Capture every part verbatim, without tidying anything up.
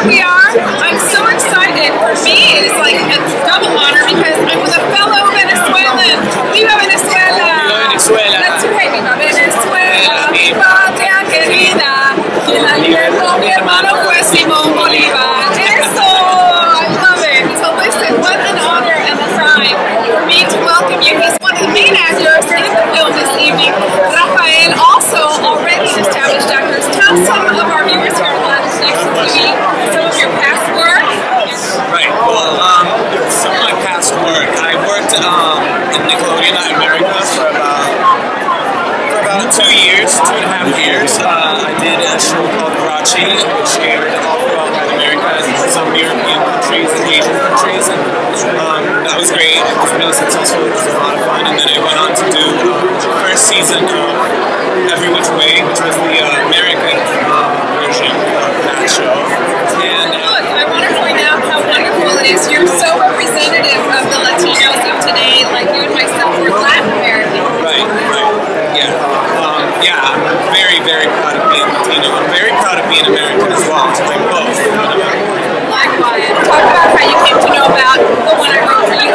we are. I'm so excited. For me, it's like a double honor because I'm with a fellow Venezuelan. Viva Venezuela! Viva Venezuela! That's right, Viva Venezuela! Mi patria querida, quien la libertó mi hermano fue Simón Bolívar. Eso! I love it. So listen, what an honor and a pride for me to welcome you. He's one of the main actors in the film this evening. Rafael, also already an established actor. Tell some of our viewers here on Latin Next T V some of your past work. Right. Well, um, some of my past work. I worked um, in Nickelodeon Latin America for about for about two years, two and a half years. Uh, I did a show called Rachi, which aired all throughout Latin America, some European countries and Asian countries, and um, that was great. It was really successful. It was a lot of fun, and then I went on to do the first season of Every Which Way, which was the uh, American um, version of that show. And uh, look, I want to point out how wonderful it is. You're so representative of the Latinos of today, like you and myself were Latin American. Right, right, yeah. Um, yeah, I'm very, very proud of being Latino. I'm very proud of being American as well. I'm both. Likewise. Talk about how you came to know about the one I wrote for you.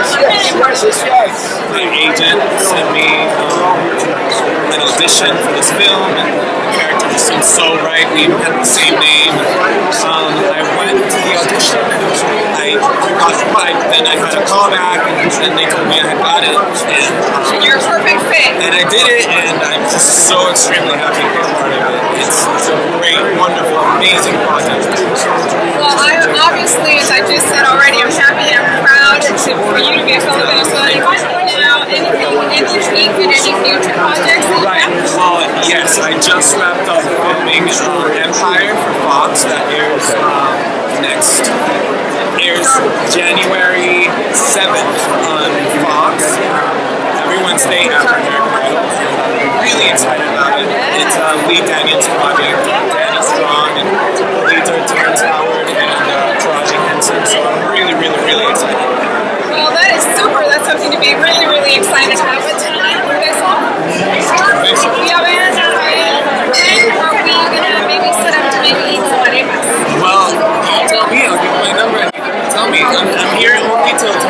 My agent sent me um, an audition for this film, and the character just seemed so right. We even had the same name. Um, I went to the audition, I got I, then I had a call back, and then they told me I had got it. And, um, you're a perfect fit. And I did it, and I'm just so extremely happy to be a part of it. It's, it's a great, wonderful, amazing project. Well, I obviously, as I just said already, I'm happy and I'm proud to, for you to be a fellow Venezuelan. Now, anything, any peek in any future projects that you Right. have? Well, yes, I just wrapped up filming uh, Empire for Fox. That airs um, next. Airs January seventh on Fox. Every Wednesday after American Idol. I'm really excited about it. It's uh, Lee Daniels' project. Danny Strong and the leads are Terrence Howard and uh, Taraji Henson. So I'm really, really, really excited. Well, that is super. That's something to be really, really excited about. But tonight, we're going to talk. Yeah, man. When are we going to maybe set up to maybe eat some arepas? Well, you tell me. I'll give you my number. Tell me. I'm, I'm here only till